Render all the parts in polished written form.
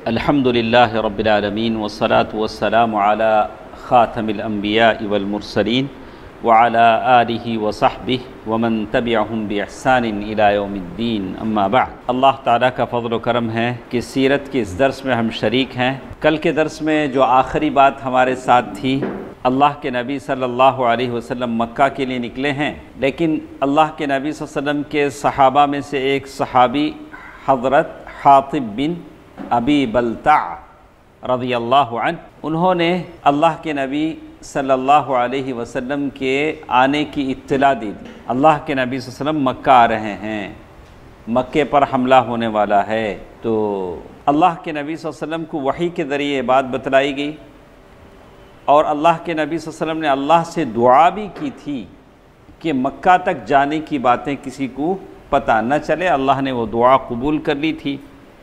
الحمدللہ رب العالمین والصلاة والسلام علی خاتم الانبیاء والمرسلین وعلی آلہ وصحبہ ومن تبعہم بإحسان الی یوم الدین اما بعد۔ اللہ تعالیٰ کا فضل و کرم ہے کہ سیرت کے اس درس میں ہم شریک ہیں۔ کل کے درس میں جو آخری بات ہمارے ساتھ تھی، اللہ کے نبی صلی اللہ علیہ وسلم مکہ کے لیے نکلے ہیں، لیکن اللہ کے نبی صلی اللہ علیہ وسلم کے صحابہ میں سے ایک صحابی حضرت حاطب بن ابی بلتع رضی اللہ عنہ، انہوں نے اللہ کے نبی صلی اللہ علیہ وسلم کے آنے کی اطلاع دی۔ اللہ کے نبی صلی اللہ علیہ وسلم مکہ آ رہے ہیں، مکے پر حملہ ہونے والا ہے۔ تو اللہ کے نبی صلی اللہ علیہ وسلم کو وحی کے ذریعے بات بتلائی گئی، اور اللہ کے نبی صلی اللہ علیہ وسلم نے اللہ سے دعا بھی کی تھی کہ مکہ تک جانے کی باتیں کسی کو پتہ نہ چلے۔ اللہ نے وہ دعا قبول کر لی تھی۔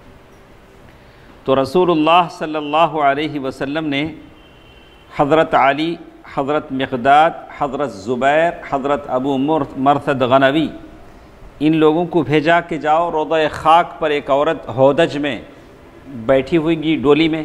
تو رسول اللہ صلی اللہ علیہ وسلم نے حضرت علی، حضرت مقداد، حضرت زبیر، حضرت ابو مرثد غنوی، ان لوگوں کو بھیجا کہ جاؤ روضہ خاک پر ایک عورت ہودج میں بیٹھی ہوئی گی ڈولی میں،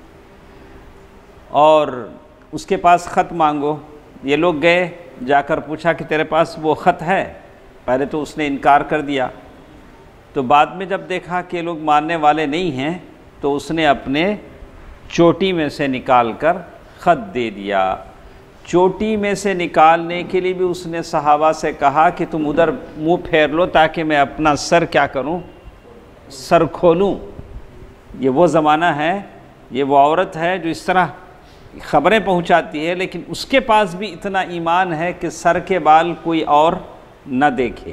اور اس کے پاس خط مانگو۔ یہ لوگ گئے، جا کر پوچھا کہ تیرے پاس وہ خط ہے؟ پہلے تو اس نے انکار کر دیا، تو بعد میں جب دیکھا کہ لوگ ماننے والے نہیں ہیں تو اس نے اپنے چوٹی میں سے نکال کر خط دے دیا۔ چوٹی میں سے نکالنے کے لیے بھی اس نے صحابہ سے کہا کہ تم ادھر منہ پھیر لو تاکہ میں اپنا سر کیا کروں، سر کھولوں۔ یہ وہ زمانہ ہے، یہ وہ عورت ہے جو اس طرح خبریں پہنچاتی ہے، لیکن اس کے پاس بھی اتنا ایمان ہے کہ سر کے بال کوئی اور نہ دیکھے۔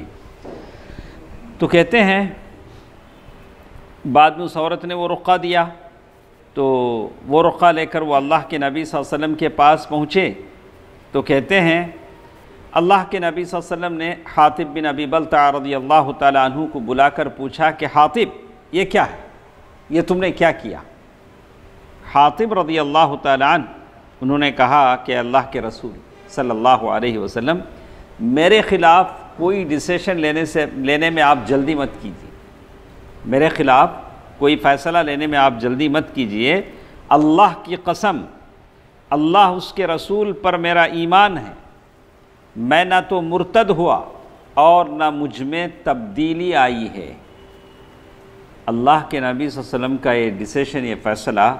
تو کہتے ہیں بعد میں اس عورت نے وہ رقعہ دیا، تو وہ رقعہ لے کر وہ اللہ کے نبی صلی اللہ علیہ وسلم کے پاس پہنچے۔ تو کہتے ہیں اللہ کے نبی صلی اللہ علیہ وسلم نے حاطب بن ابی بلتع رضی اللہ تعالیٰ عنہ کو بلا کر پوچھا کہ حاطب یہ کیا ہے، یہ تم نے کیا کیا؟ حاطب رضی اللہ تعالیٰ عنہ انہوں نے کہا کہ اللہ کے رسول صلی اللہ علیہ وسلم، میرے خلاف کوئی ڈیسیشن لینے میں آپ جلدی مت کیجیے، میرے خلاف کوئی فیصلہ لینے میں آپ جلدی مت کیجیے۔ اللہ کی قسم، اللہ اس کے رسول پر میرا ایمان ہے، میں نہ تو مرتد ہوا اور نہ مجھ میں تبدیلی آئی ہے۔ اللہ کے نبی صلی اللہ علیہ وسلم کا یہ ڈیسیشن، یہ فیصلہ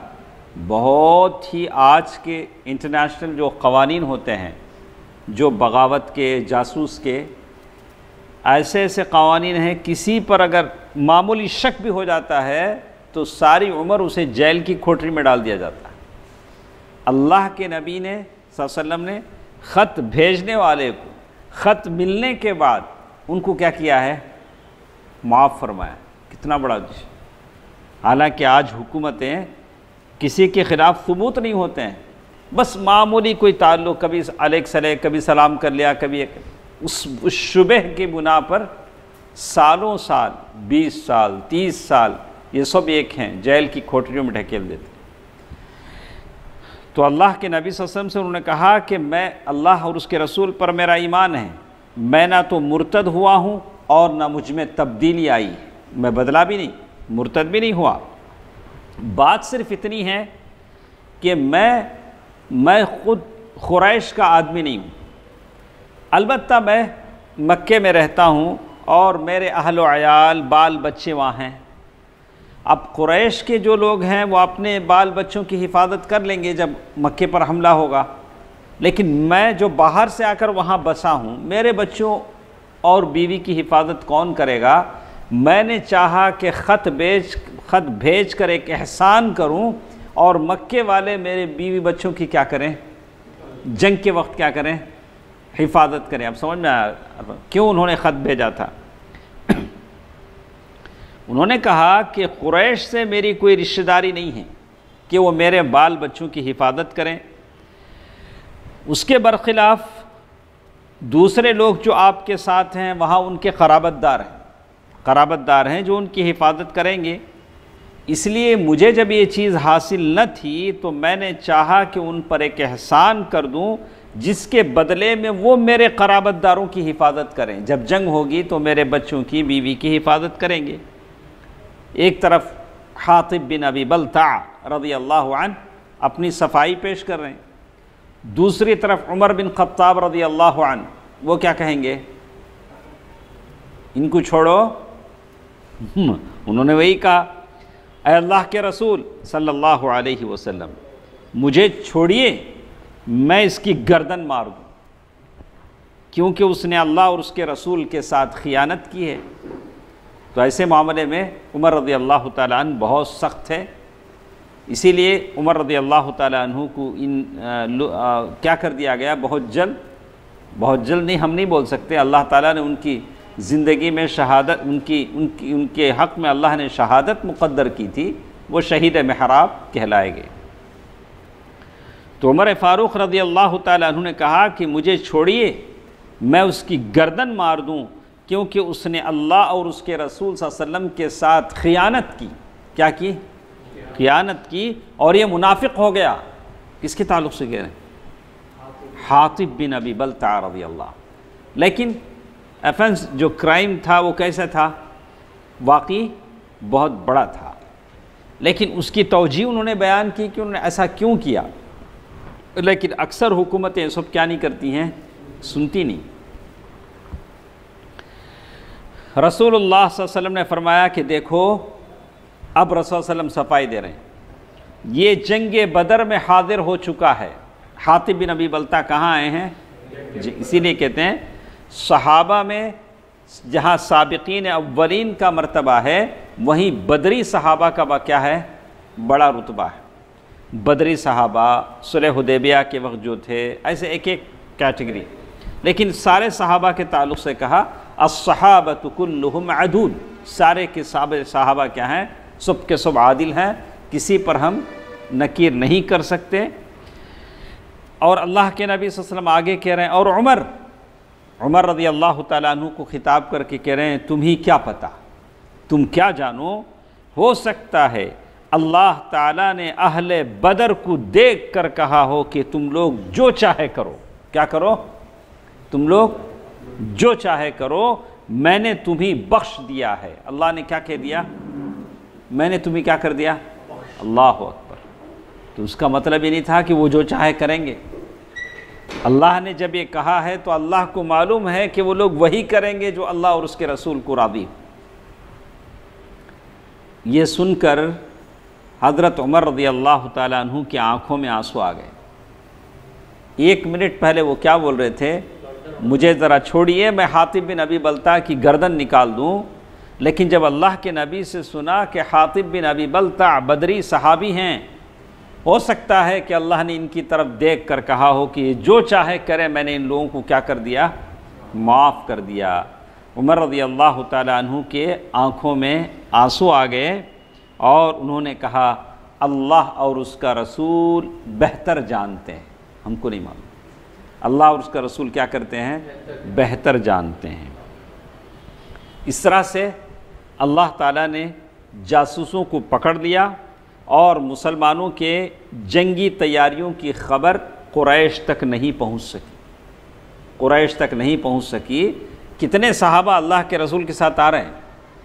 بہت ہی آج کے انٹرنیشنل جو قوانین ہوتے ہیں، جو بغاوت کے، جاسوس کے، ایسے ایسے قوانین ہیں، کسی پر اگر معمولی شک بھی ہو جاتا ہے تو ساری عمر اسے جیل کی کھوٹری میں ڈال دیا جاتا ہے۔ اللہ کے نبی نے صلی اللہ علیہ وسلم نے خط بھیجنے والے کو خط ملنے کے بعد ان کو کیا کیا ہے؟ معاف فرمایا۔ کتنا بڑا جش! حالانکہ آج حکومتیں کسی کے خلاف ثبوت نہیں ہوتے ہیں، بس معمولی کوئی تعلق، کبھی علیک سلیک، کبھی سلام کر لیا، کبھی اس شبہ کی بنا پر سالوں سال، 20 سال، 30 سال، یہ سب ایک ہیں، جیل کی کھوٹریوں میں ڈھکیل دیتے۔ تو اللہ کے نبی صلی اللہ علیہ وسلم سے انہوں نے کہا کہ میں اللہ اور اس کے رسول پر میرا ایمان ہے، میں نہ تو مرتد ہوا ہوں اور نہ مجھ میں تبدیلی آئی، میں بدلا بھی نہیں، مرتد بھی نہیں ہوا۔ بات صرف اتنی ہے کہ میں خود قریش کا آدمی نہیں ہوں، البتہ میں مکے میں رہتا ہوں اور میرے اہل و عیال، بال بچے وہاں ہیں۔ اب قریش کے جو لوگ ہیں وہ اپنے بال بچوں کی حفاظت کر لیں گے جب مکے پر حملہ ہوگا، لیکن میں جو باہر سے آ کر وہاں بسا ہوں، میرے بچوں اور بیوی کی حفاظت کون کرے گا؟ میں نے چاہا کہ خط بھیج کر ایک احسان کروں، اور مکے والے میرے بیوی بچوں کی کیا کریں؟ جنگ کے وقت کیا کریں؟ حفاظت کریں۔ اب سمجھ میں آیا کیوں انہوں نے خط بھیجا تھا؟ انہوں نے کہا کہ قریش سے میری کوئی رشتہ داری نہیں ہے کہ وہ میرے بال بچوں کی حفاظت کریں۔ اس کے برخلاف دوسرے لوگ جو آپ کے ساتھ ہیں وہاں ان کے قرابت دار ہیں جو ان کی حفاظت کریں گے۔ اس لیے مجھے جب یہ چیز حاصل نہ تھی تو میں نے چاہا کہ ان پر ایک احسان کر دوں جس کے بدلے میں وہ میرے قرابت داروں کی حفاظت کریں، جب جنگ ہوگی تو میرے بچوں کی، بیوی کی حفاظت کریں گے۔ ایک طرف حاطب بن ابی بلتع رضی اللہ عنہ اپنی صفائی پیش کر رہے ہیں، دوسری طرف عمر بن خطاب رضی اللہ عنہ وہ کیا کہیں گے؟ ان کو چھوڑو، انہوں نے وہی کہا اے اللہ کے رسول صلی اللہ علیہ وسلم مجھے چھوڑیے، میں اس کی گردن مار دوں، کیونکہ اس نے اللہ اور اس کے رسول کے ساتھ خیانت کی ہے۔ تو ایسے معاملے میں عمر رضی اللہ تعالیٰ عنہ بہت سخت ہے، اسی لیے عمر رضی اللہ تعالیٰ عنہ کو کیا کر دیا گیا؟ بہت جلد نہیں، ہم نہیں بول سکتے، اللہ تعالیٰ نے ان کی زندگی میں شہادت، ان کے حق میں اللہ نے شہادت مقدر کی تھی، وہ شہید محراب کہلائے گئے۔ تو عمر فاروق رضی اللہ تعالیٰ عنہ نے کہا کہ مجھے چھوڑیے، میں اس کی گردن مار دوں، کیونکہ اس نے اللہ اور اس کے رسول صلی اللہ علیہ وسلم کے ساتھ خیانت کی۔ کیا کی؟ خیانت کی، اور یہ منافق ہو گیا۔ کس کے تعلق سے کہہ رہے ہیں؟ حاطب بن ابی بلتع رضی اللہ۔ لیکن ایفنس جو کرائم تھا وہ کیسا تھا؟ واقعی بہت بڑا تھا، لیکن اس کی توجیہ انہوں نے بیان کی کہ انہوں نے ایسا کیوں کیا، لیکن اکثر حکومتیں سب کیا نہیں کرتی ہیں؟ سنتی نہیں۔ رسول اللہ صلی اللہ علیہ وسلم نے فرمایا کہ دیکھو اب رسول اللہ علیہ وسلم صفائی دے رہے ہیں، یہ جنگ بدر میں حاضر ہو چکا ہے۔ حاطب بن ابی بلتع کہاں آئے ہیں؟ اسی لیے کہتے ہیں صحابہ میں جہاں سابقین اولین کا مرتبہ ہے، وہیں بدری صحابہ کا کیا ہے؟ بڑا رتبہ ہے۔ بدری صحابہ صلح حدیبیہ کے وقت جو تھے، ایسے ایک ایک کیٹیگری، لیکن سارے صحابہ کے تعلق سے کہا الصحابۃ کلہم عدول، سارے کے صحابہ کیا ہیں؟ سب کے سب عادل ہیں، کسی پر ہم نکیر نہیں کر سکتے۔ اور اللہ کے نبی صلی اللہ علیہ وسلم آگے کہہ رہے ہیں، اور عمر رضی اللہ تعالیٰ عنہ کو خطاب کر کے کہہ رہے ہیں تمہیں کیا پتہ، تم کیا جانو، ہو سکتا ہے اللہ تعالیٰ نے اہل بدر کو دیکھ کر کہا ہو کہ تم لوگ جو چاہے کرو۔ کیا کرو؟ تم لوگ جو چاہے کرو، میں نے تمہیں بخش دیا ہے۔ اللہ نے کیا کہہ دیا؟ میں نے تمہیں کیا کر دیا؟ اللہ اکبر۔ تو اس کا مطلب یہ نہیں تھا کہ وہ جو چاہے کریں گے۔ اللہ نے جب یہ کہا ہے تو اللہ کو معلوم ہے کہ وہ لوگ وہی کریں گے جو اللہ اور اس کے رسول کو راضی ہو۔ یہ سن کر حضرت عمر رضی اللہ تعالیٰ عنہ کی آنکھوں میں آنسو آ گئے۔ ایک منٹ پہلے وہ کیا بول رہے تھے؟ مجھے ذرا چھوڑیے، میں حاطب بن ابی بلتع کی گردن نکال دوں، لیکن جب اللہ کے نبی سے سنا کہ حاطب بن ابی بلتع بدری صحابی ہیں، ہو سکتا ہے کہ اللہ نے ان کی طرف دیکھ کر کہا ہو کہ جو چاہے کرے، میں نے ان لوگوں کو کیا کر دیا؟ معاف کر دیا۔ عمر رضی اللہ تعالیٰ عنہ کے آنکھوں میں آنسو آ گئے، اور انہوں نے کہا اللہ اور اس کا رسول بہتر جانتے ہیں، ہم کو نہیں معلوم۔ اللہ اور اس کا رسول کیا کرتے ہیں؟ بہتر جانتے ہیں۔ اس طرح سے اللہ تعالیٰ نے جاسوسوں کو پکڑ لیا، اور مسلمانوں کے جنگی تیاریوں کی خبر قریش تک نہیں پہنچ سکی۔ قریش تک نہیں پہنچ سکی۔ کتنے صحابہ اللہ کے رسول کے ساتھ آ رہے ہیں؟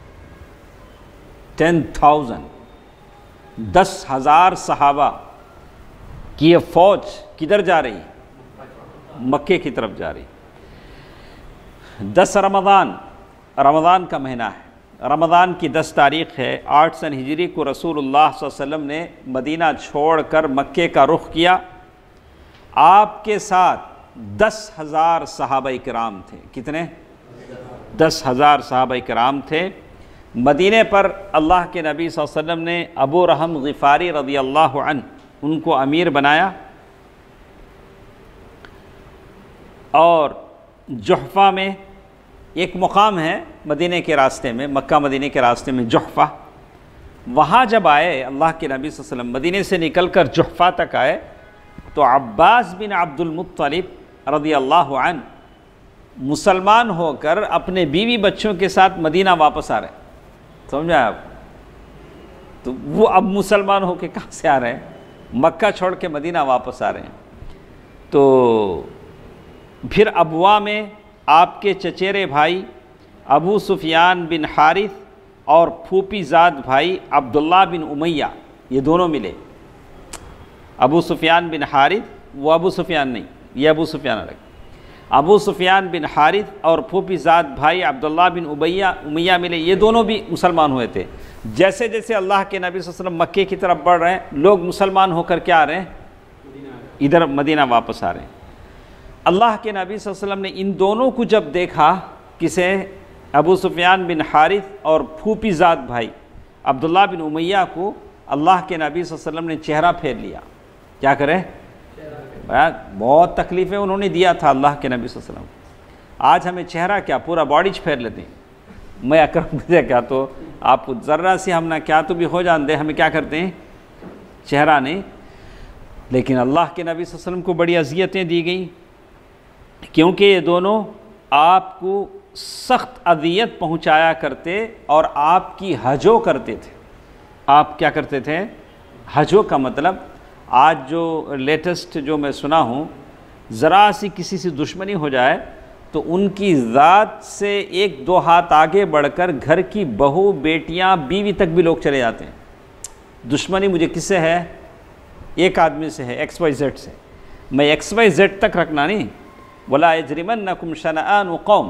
10,000، 10,000 صحابہ کی یہ فوج کدھر جا رہی؟ مکے کی طرف جا رہی۔ 10 رمضان کا مہینہ ہے، رمضان کی 10 تاریخ ہے، 8 سن ہجری کو رسول اللہ صلی اللہ علیہ وسلم نے مدینہ چھوڑ کر مکے کا رخ کیا۔ آپ کے ساتھ 10,000 صحابہ کرام تھے۔ کتنے؟ 10,000 صحابہ کرام تھے۔ مدینے پر اللہ کے نبی صلی اللہ علیہ وسلم نے ابو رحم غفاری رضی اللہ عنہ ان کو امیر بنایا، اور جحفہ میں ایک مقام ہے مدینے کے راستے میں، مکہ مدینے کے راستے میں جحفہ، وہاں جب آئے اللہ کے نبی صلی اللہ علیہ وسلم، مدینے سے نکل کر جحفہ تک آئے، تو عباس بن عبد المطلب رضی اللہ عنہ مسلمان ہو کر اپنے بیوی بچوں کے ساتھ مدینہ واپس آ رہے ہیں۔ سمجھا آپ؟ تو وہ اب مسلمان ہو کے کہاں سے آ رہے ہیں؟ مکہ چھوڑ کے مدینہ واپس آ رہے ہیں۔ تو پھر ابوا میں آپ کے چچیرے بھائی ابو سفیان بن حارث اور پھوپھی زاد بھائی عبداللہ بن امیہ، یہ دونوں ملے۔ ابو سفیان بن حارث، وہ ابو سفیان نہیں، یہ ابو سفیان الگ، ابو سفیان بن حارث اور پھوپھی زاد بھائی عبداللہ بن امیہ ملے، یہ دونوں بھی مسلمان ہوئے تھے۔ جیسے جیسے اللہ کے نبی صلی اللہ علیہ وسلم مکے کی طرف بڑھ رہے ہیں، لوگ مسلمان ہو کر کیا آ رہے ہیں؟ ادھر مدینہ واپس آ رہے ہیں۔ اللہ کے نبی صلی اللہ علیہ وسلم نے ان دونوں کو جب دیکھا، کسے؟ ابو سفیان بن حارث اور پھوپھی زاد بھائی عبداللہ بن امیہ کو، اللہ کے نبی صلی اللہ علیہ وسلم نے چہرہ پھیر لیا۔ کیا کرے؟ بہت تکلیفیں انہوں نے دیا تھا اللہ کے نبی صلی اللہ علیہ وسلم۔ آج ہمیں چہرہ کیا، پورا باڈی پھیر لیتے ہیں۔ میں اکرم سے کیا تو آپ کو ذرہ سی ہم نہ کیا تو بھی ہو جانتے، ہمیں کیا کرتے ہیں؟ چہرہ نہیں۔ لیکن اللہ کے نبی صلی اللہ علیہ وسلم کو بڑی اذیتیں دی گئیں، کیونکہ یہ دونوں آپ کو سخت اذیت پہنچایا کرتے اور آپ کی ہجو کرتے تھے۔ آپ کیا کرتے تھے؟ ہجو کا مطلب آج جو لیٹسٹ جو میں سنا ہوں، ذرا سی کسی سے دشمنی ہو جائے تو ان کی ذات سے ایک دو ہاتھ آگے بڑھ کر گھر کی بہو، بیٹیاں، بیوی تک بھی لوگ چلے جاتے ہیں۔ دشمنی مجھے کس سے ہے؟ ایک آدمی سے ہے، ایکس وائی زیڈ سے۔ میں ایکس وائی زیڈ تک رکھنا نہیں، وَلَا يَجْرِمَنَّكُمْ شَنَآنُ قَوْمٍ،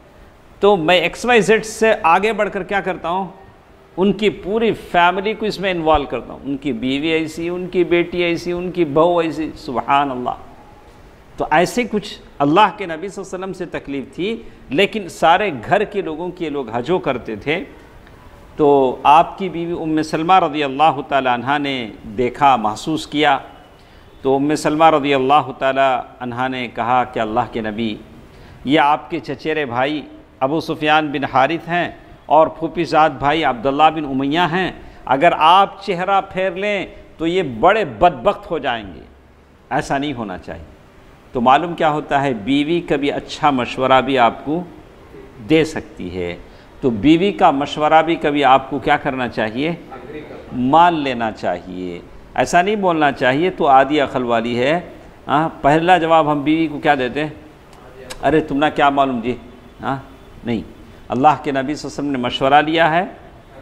تو میں ایکس وائی زیڈ سے آگے بڑھ کر کیا کرتا ہوں؟ ان کی پوری فیملی کو اس میں انوالو کرتا ہوں، ان کی بیوی ایسی، ان کی بیٹی ایسی، ان کی بہو ایسی، سبحان اللہ۔ تو ایسے کچھ اللہ کے نبی صلی اللہ علیہ وسلم سے تکلیف تھی، لیکن سارے گھر کے لوگوں کی لوگ ہجو کرتے تھے۔ تو آپ کی بیوی ام سلمہ رضی اللہ تعالی عنہا نے دیکھا، محسوس کیا، تو ام سلمہ رضی اللہ تعالی عنہا نے کہا کہ اللہ کے نبی، یہ آپ کے چچیرے بھائی ابو سفیان بن حارث ہیں اور پھوپھی زاد بھائی عبداللہ بن امیہ ہیں، اگر آپ چہرہ پھیر لیں تو یہ بڑے بدبخت ہو جائیں گے، ایسا نہیں ہونا چاہیے۔ تو معلوم کیا ہوتا ہے؟ بیوی کبھی اچھا مشورہ بھی آپ کو دے سکتی ہے، تو بیوی کا مشورہ بھی کبھی آپ کو کیا کرنا چاہیے؟ مان لینا چاہیے۔ ایسا نہیں بولنا چاہیے تو آدھی عقل والی ہے۔ پہلا جواب ہم بیوی کو کیا دیتے ہیں؟ ارے تم نے کیا معلوم جی؟ نہیں، اللہ کے نبی صلی اللہ علیہ وسلم نے مشورہ لیا ہے۔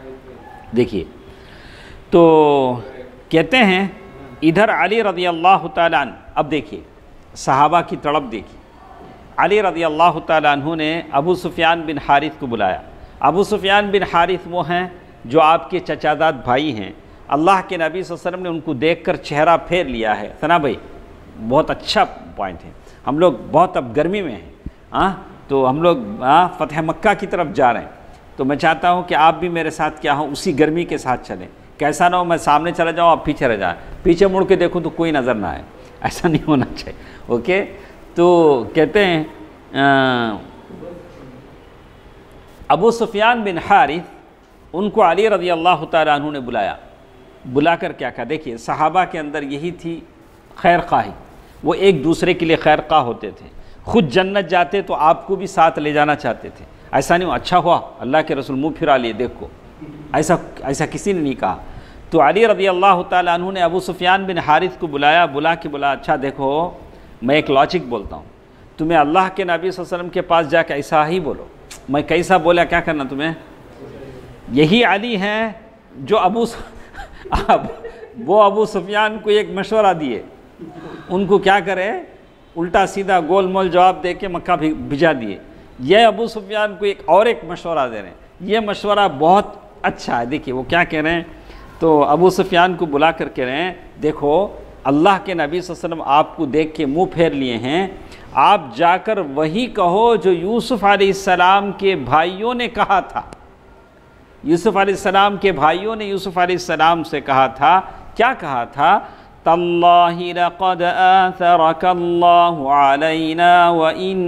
دیکھیے تو کہتے ہیں ادھر علی رضی اللہ تعالیٰ عنہ، اب دیکھیے صحابہ کی تڑپ دیکھیے۔ علی رضی اللہ تعالیٰ عنہ نے ابو سفیان بن حارث کو بلایا۔ ابو سفیان بن حارث وہ ہیں جو آپ کے چچاداد بھائی ہیں۔ اللہ کے نبی صلی اللہ علیہ وسلم نے ان کو دیکھ کر چہرہ پھیر لیا ہے۔ ثنا بھائی بہت اچھا پوائنٹ ہے، ہم لوگ بہت اب گرمی میں ہیں، تو ہم لوگ فتح مکہ کی طرف جا رہے ہیں، تو میں چاہتا ہوں کہ آپ بھی میرے ساتھ کیا ہوں، اسی گرمی کے ساتھ چلیں۔ کیسا نہ ہو میں سامنے چلا جاؤں، آپ پیچھے رہ جائیں، پیچھے مڑ کے دیکھوں تو کوئی نظر نہ آئے، ایسا نہیں ہونا چاہیے۔ اوکے، تو کہتے ہیں ابو سفیان بن حارث، ان کو علی رضی اللہ تعالیٰ عنہ نے بلا کر کیا کہا؟ دیکھیے صحابہ کے اندر یہی تھی خیر خواہی، وہ ایک دوسرے کے لیے خیر خواہ ہوتے تھے۔ خود جنت جاتے تو آپ کو بھی ساتھ لے جانا چاہتے تھے، ایسا نہیں ہو اچھا ہوا اللہ کے رسول منہ پھرا لیے دیکھو، ایسا کسی نے نہیں کہا۔ تو علی رضی اللہ تعالیٰ عنہ نے ابو سفیان بن حارث کو بلایا، بلا اچھا دیکھو میں ایک لاجک بولتا ہوں، تمہیں اللہ کے نبی صلی اللہ علیہ وسلم کے پاس جا کے ایسا ہی بولو، میں کیسا بولا کیا کرنا تمہیں؟ یہی علی ہیں جو وہ ابو سفیان کو ایک مشورہ دیے، ان کو کیا کرے؟ الٹا سیدھا گول مول جواب دے کے مکہ بھجا دیے۔ یہ ابو سفیان کو ایک مشورہ دے رہے ہیں، یہ مشورہ بہت اچھا ہے۔ دیکھیے وہ کیا کہہ رہے ہیں، تو ابو سفیان کو بلا کر کہہ رہے ہیں دیکھو اللہ کے نبی صلی اللہ علیہ وسلم آپ کو دیکھ کے منہ پھیر لیے ہیں، آپ جا کر وہی کہو جو یوسف علیہ السلام کے بھائیوں نے کہا تھا۔ یوسف علیہ السلام کے بھائیوں نے یوسف علیہ السلام سے کہا تھا، کیا کہا تھا؟ تاللہ لقد آثرک اللہ علینا وإن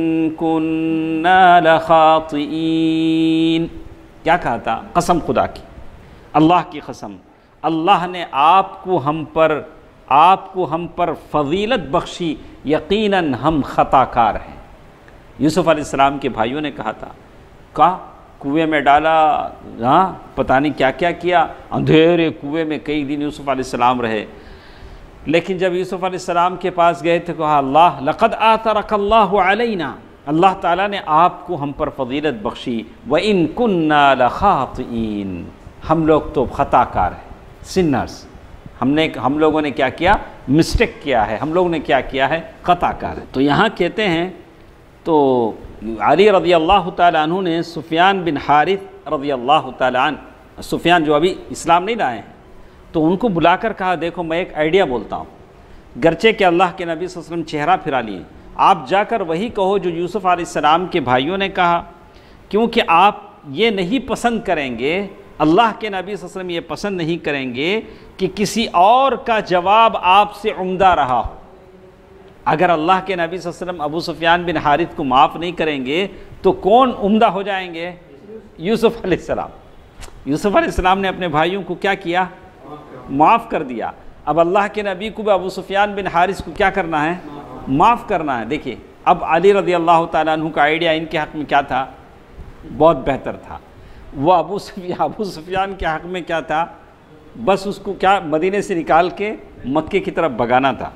کننا لخاطئین۔ کیا کہا تھا؟ قسم خدا کی، اللہ کی قسم، اللہ نے آپ کو ہم پر فضیلت بخشی، یقیناً ہم خطا کار ہیں۔ یوسف علیہ السلام کے بھائیوں نے کہا تھا، کنویں میں ڈالا، پتہ نہیں کیا کیا کیا، اندھیرے کنویں میں کئی دن یوسف علیہ السلام رہے، لیکن جب یوسف علیہ السلام کے پاس گئے تو کہا اللہ لقد آثرک اللہ علینا، اللہ تعالیٰ نے آپ کو ہم پر فضیلت بخشی، وَإِن كُنَّا لَخَاطِئِينَ، ہم لوگ تو خطا کار ہیں، سنرز، ہم لوگوں نے کیا کیا؟ مسٹیک کیا ہے، ہم لوگوں نے کیا کیا ہے؟ خطا کار ہے۔ تو یہاں کہتے ہیں تو علی رضی اللہ تعالیٰ عنہ نے سفیان بن حارث رضی اللہ تعالیٰ عنہ، سفیان جو ابھی اسلام نہیں لائے ہیں، تو ان کو بلا کر کہا دیکھو میں ایک آئیڈیا بولتا ہوں، گرچہ کہ اللہ کے نبی صلی اللہ علیہ وسلم چہرہ پھرا لیے، آپ جا کر وہی کہو جو یوسف علیہ السلام کے بھائیوں نے کہا، کیونکہ آپ یہ نہیں پسند کریں گے، اللہ کے نبی صلی اللہ علیہ وسلم یہ پسند نہیں کریں گے کہ کسی اور کا جواب آپ سے عمدہ رہا ہو۔ اگر اللہ کے نبی صلی اللہ علیہ وسلم ابو سفیان بن حارث کو معاف نہیں کریں گے تو کون عمدہ ہو جائیں گے؟ یوسف علیہ السلام۔ یوسف علیہ السلام نے اپنے بھائیوں کو کیا کیا؟ معاف کر دیا۔ اب اللہ کے نبی کو بھی ابو سفیان بن حارث کو کیا کرنا ہے؟ معاف کرنا ہے۔ دیکھیے اب علی رضی اللہ تعالیٰ عنہ کا آئیڈیا ان کے حق میں کیا تھا؟ بہت بہتر تھا۔ وہ ابو سفیان کے حق میں کیا تھا؟ بس اس کو کیا مدینے سے نکال کے مکے کی طرف بھگانا تھا۔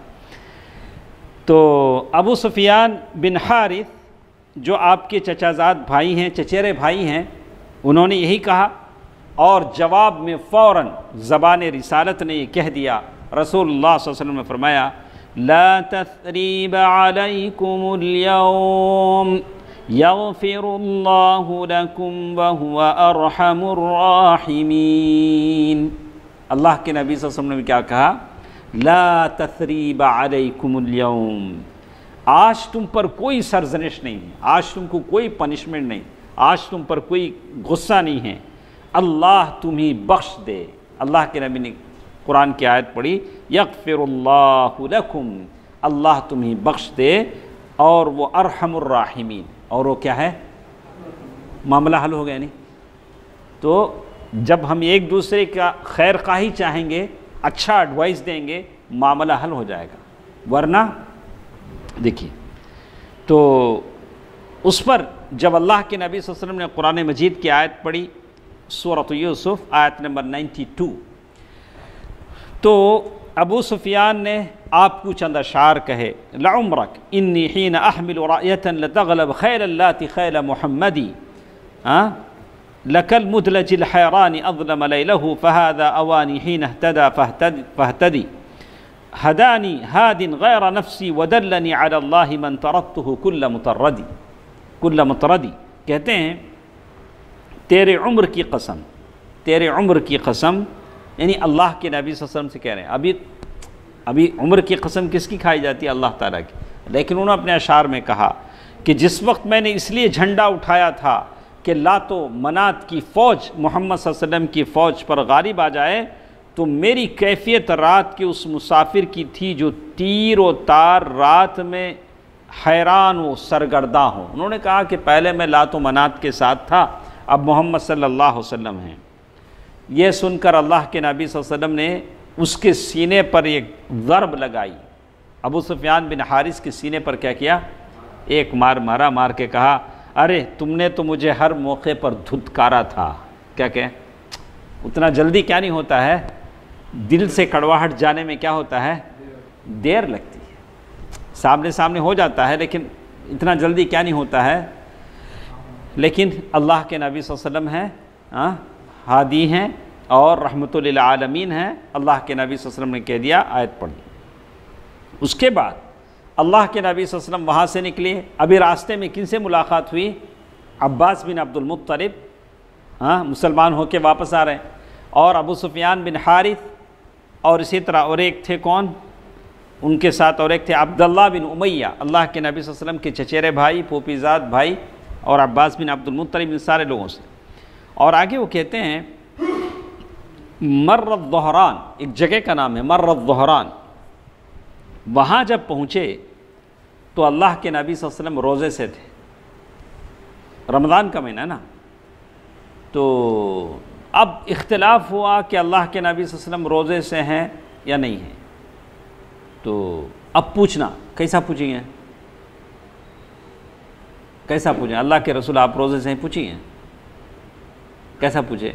تو ابو سفیان بن حارث جو آپ کے چچا زاد بھائی ہیں، چچیرے بھائی ہیں، انہوں نے یہی کہا، اور جواب میں فوراً زبان رسالت نے یہ کہہ دیا، رسول اللہ صلی اللہ علیہ وسلم نے فرمایا لا تثریب علیکم اليوم یغفر اللہ لکم وہو ارحم الراحمین۔ اللہ کے نبی صلی اللہ علیہ وسلم نے کیا کہا؟ لا تثریب علیکم اليوم، آج تم پر کوئی سرزنش نہیں ہے، آج تم کو کوئی پنشمنٹ نہیں، آج تم پر کوئی غصہ نہیں ہے، اللہ تمہیں بخش دے۔ اللہ کے نبی نے قرآن کی آیت پڑھی یغفر اللہ لکم، اللہ تمہیں بخش دے، اور وہ ارحم الراحمین، اور وہ کیا ہے؟ معاملہ حل ہو گیا نہیں؟ تو جب ہم ایک دوسرے کا خیر خواہی چاہیں گے، اچھا ایڈوائس دیں گے، معاملہ حل ہو جائے گا، ورنہ دیکھیے تو اس پر جب اللہ کے نبی صلی اللہ علیہ وسلم نے قرآن مجید کی آیت پڑھی، سورۃ یوسف آیت نمبر 92، تو ابو سفیان نے آپ کو چند اشعار کہے، لعمرک انی حین احمل رأیۃ لتغلب خیل اللاتی خیل محمدی، لک المدلج الحیران اظلم لیلہ فہذا اوانی حین اہتدى فاہتدی، ہدانی ہاد غیر نفسی ودلنی علی اللہ من طردتہ کل مطردی۔ کہتے ہیں تیرے عمر کی قسم، تیرے عمر کی قسم، یعنی اللہ کے نبی صلی اللہ علیہ وسلم سے کہہ رہے ہیں، ابھی عمر کی قسم کس کی کھائی جاتی ہے؟ اللہ تعالیٰ کی، لیکن انہوں نے اپنے اشعار میں کہا کہ جس وقت میں نے اس لیے جھنڈا اٹھایا تھا کہ لات و منات کی فوج محمد صلی اللہ علیہ وسلم کی فوج پر غالب آ جائے، تو میری کیفیت رات کے اس مسافر کی تھی جو تیر و تار رات میں حیران و سرگرداں ہو۔ انہوں نے کہا کہ پہلے میں لات و منات کے ساتھ تھا، اب محمد صلی اللہ علیہ وسلم ہیں۔ یہ سن کر اللہ کے نبی صلی اللہ علیہ وسلم نے اس کے سینے پر ایک ضرب لگائی، ابو سفیان بن حارث کے سینے پر کیا کیا؟ ایک مارا، مار کے کہا ارے تم نے تو مجھے ہر موقع پر دھتکارا تھا۔ کیا کہ اتنا جلدی کیا نہیں ہوتا ہے، دل سے کڑواہٹ جانے میں کیا ہوتا ہے؟ دیر لگتی ہے، سامنے ہو جاتا ہے لیکن اتنا جلدی کیا نہیں ہوتا ہے۔ لیکن اللہ کے نبی صلی اللہ علیہ وسلم ہیں، ہادی ہیں اور رحمت للعالمین ہیں۔ اللہ کے نبی صلی اللہ علیہ وسلم نے کہہ دیا، آیت پڑھی۔ اس کے بعد اللہ کے نبی صلی اللہ علیہ وسلم وہاں سے نکلے، ابھی راستے میں کن سے ملاقات ہوئی؟ عباس بن عبد المطلب، مسلمان ہو کے واپس آ رہے ہیں، اور ابو سفیان بن حارث، اور اسی طرح اور ایک تھے کون ان کے ساتھ، اور ایک تھے عبداللہ بن امیہ، اللہ کے نبی صلی اللہ علیہ وسلم کے چچیرے بھائی، پھوپھی زاد بھائی، اور عباس بن عبد المطلب، ان سارے لوگوں سے۔ اور آگے وہ کہتے ہیں مر الظہران، ایک جگہ کا نام ہے مر الظہران، وہاں جب پہنچے تو اللہ کے نبی صلی اللہ علیہ وسلم روزے سے تھے، رمضان کا مہینہ نا، تو اب اختلاف ہوا کہ اللہ کے نبی صلی اللہ علیہ وسلم روزے سے ہیں یا نہیں ہیں۔ تو اب پوچھنا کیسا پوچھیں گے؟ کیسا پوچھیں؟ اللہ کے رسول آپ روزے سے ہیں، پوچھیں گے کیسا پوچھے؟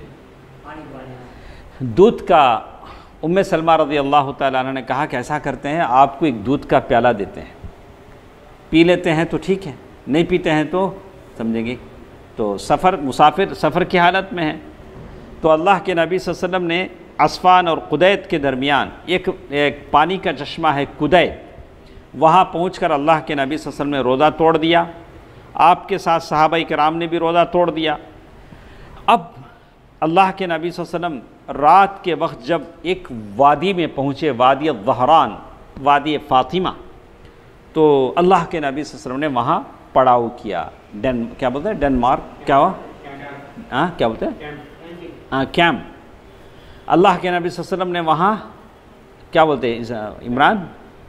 دودھ کا، ام سلمہ رضی اللہ تعالیٰ عنہ نے کہا کہ ایسا کرتے ہیں آپ کو ایک دودھ کا پیالہ دیتے ہیں، پی لیتے ہیں تو ٹھیک ہے، نہیں پیتے ہیں تو سمجھیں گے تو مسافر سفر کی حالت میں ہے. تو اللہ کے نبی صلی اللہ علیہ وسلم نے عصفان اور قدید کے درمیان ایک پانی کا چشمہ ہے قدید، وہاں پہنچ کر اللہ کے نبی صلی اللہ علیہ وسلم نے روزہ توڑ دیا. آپ کے ساتھ صحابہ کرام نے بھی روزہ توڑ دیا. اب اللہ کے نبی صلی اللہ علیہ وسلم رات کے وقت جب ایک وادی میں پہنچے، وادی الظہران، وادی فاطمہ، تو اللہ کے نبی صلی اللہ علیہ وسلم نے وہاں پڑاؤ کیا. کیا بولتے ہیں ڈنمارک، کیا ہوا، کیا بولتے ہیں کیمپ. اللہ کے نبی صلی اللہ علیہ وسلم نے وہاں کیا بولتے ہیں عمران،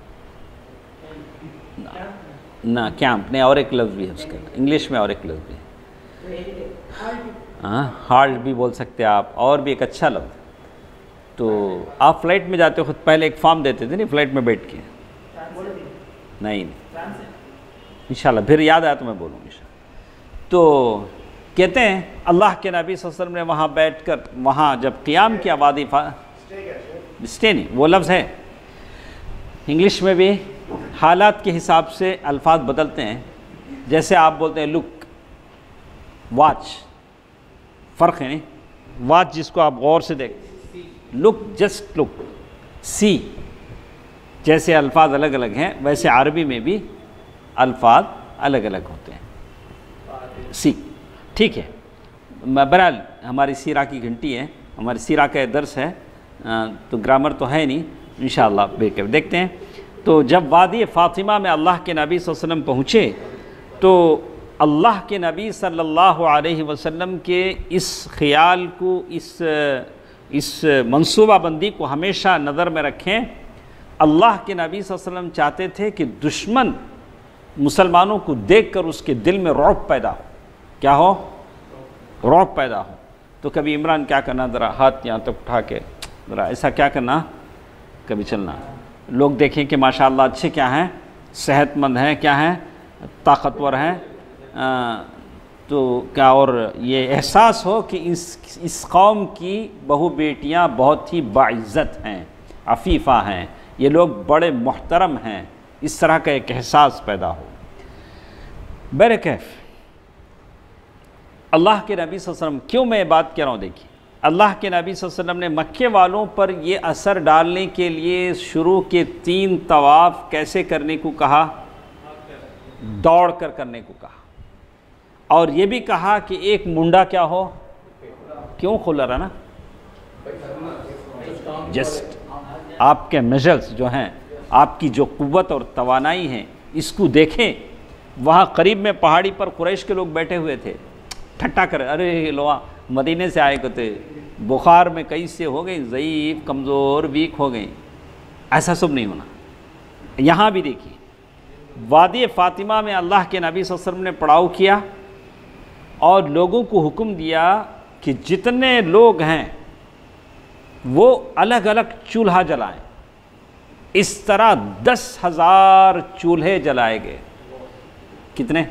نہ کیمپ نہیں، اور ایک لفظ بھی ہے اس کا انگلش میں، اور ایک لفظ بھی ہے، ہالٹ بھی بول سکتے آپ، اور بھی ایک اچھا لفظ. تو آپ فلائٹ میں جاتے خود پہلے ایک فارم دیتے تھے نہیں فلائٹ میں بیٹھ کے، نہیں انشاءاللہ پھر یاد آیا تو میں بولوں انشاءاللہ. تو کہتے ہیں اللہ کے نبی صلی اللہ علیہ وسلم نے وہاں بیٹھ کر وہاں جب قیام کیا، وادی اسٹے نہیں وہ لفظ ہے، انگلش میں بھی حالات کے حساب سے الفاظ بدلتے ہیں. جیسے آپ بولتے ہیں لک، واچ، فرق ہے نہیں، واچ جس کو آپ غور سے دیکھ، لک جسٹ لک، سی، جیسے الفاظ الگ الگ ہیں ویسے عربی میں بھی الفاظ الگ الگ ہوتے ہیں. سی ٹھیک ہے. بہرحال ہماری سیرہ کی گھنٹی ہے، ہماری سیرہ کا درس ہے تو گرامر تو ہے نہیں، انشاءاللہ بیٹھ کر دیکھتے ہیں. تو جب وادی فاطمہ میں اللہ کے نبی صلی اللہ علیہ وسلم پہنچے تو اللہ کے نبی صلی اللہ علیہ وسلم کے اس خیال کو، اس منصوبہ بندی کو ہمیشہ نظر میں رکھیں. اللہ کے نبی صلی اللہ علیہ وسلم چاہتے تھے کہ دشمن مسلمانوں کو دیکھ کر اس کے دل میں رعب پیدا ہو. کیا ہو؟ رعب پیدا ہو. تو کبھی عمران کیا کرنا، ذرا ہاتھ یہاں تک اٹھا کے ذرا ایسا کیا کرنا، کبھی چلنا، لوگ دیکھیں کہ ماشاءاللہ اچھے کیا ہیں، صحت مند ہیں، کیا ہیں، طاقتور ہیں. تو کیا اور یہ احساس ہو کہ اس قوم کی بہو بیٹیاں بہت ہی باعزت ہیں، عفیفہ ہیں، یہ لوگ بڑے محترم ہیں، اس طرح کا ایک احساس پیدا ہو. برکیف اللہ کے نبی صلی اللہ علیہ وسلم، کیوں میں یہ بات کہہ رہا ہوں، دیکھیے اللہ کے نبی صلی اللہ علیہ وسلم نے مکے والوں پر یہ اثر ڈالنے کے لیے شروع کے 3 طواف کیسے کرنے کو کہا، دوڑ کر کرنے کو کہا، اور یہ بھی کہا کہ ایک منڈا کیا ہو، کیوں کھلا رہا نا، جسٹ آپ کے میجرز جو ہیں، آپ کی جو قوت اور توانائی ہیں اس کو دیکھیں. وہاں قریب میں پہاڑی پر قریش کے لوگ بیٹھے ہوئے تھے، ٹھٹا کرے، ارے لوا مدینے سے آئے کرتے، بخار میں کئی سے ہو گئی، ضعیف، کمزور، ویک ہو گئی. ایسا سب نہیں ہونا. یہاں بھی دیکھیے وادی فاطمہ میں اللہ کے نبی صلی اللہ علیہ وسلم نے پڑاؤ کیا اور لوگوں کو حکم دیا کہ جتنے لوگ ہیں وہ الگ الگ چولہا جلائیں. اس طرح 10,000 چولہے جلائے گئے. کتنے؟